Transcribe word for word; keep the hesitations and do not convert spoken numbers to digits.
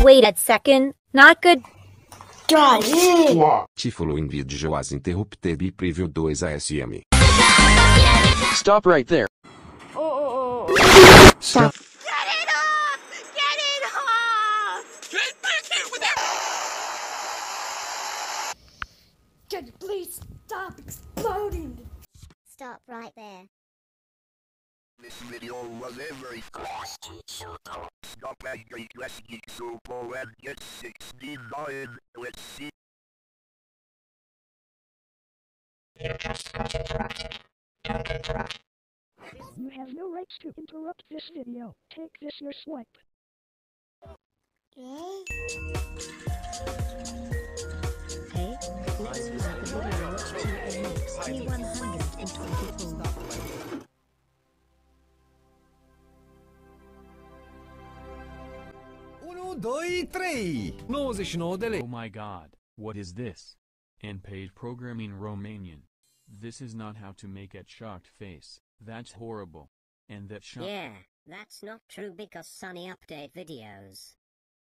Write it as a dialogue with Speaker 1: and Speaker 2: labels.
Speaker 1: Wait a second. Not good.
Speaker 2: Tifolo in video as interrupted by preview dois A S M.
Speaker 3: Stop right there.
Speaker 4: Oh, oh, oh. Stop. Get it off! Get it off! Get back here with that! Can you please stop exploding?
Speaker 5: Stop right there.
Speaker 6: This video was a very fast circle. Stop and get rescue super and get sixty-nine. Let's see.
Speaker 7: You just got interrupted. Don't interrupt. You have no rights to interrupt this video. Take this your swipe.
Speaker 5: Yeah.
Speaker 1: Hey, this is the video to N X T one twenty-four.
Speaker 8: Uno, doi, trei. nouăzeci și nouă de lei.
Speaker 9: Oh my god, what is this? N-page programming Romanian. This is not how to make a shocked face. That's horrible. And that shock.
Speaker 5: Yeah, that's not true because Sunny update videos.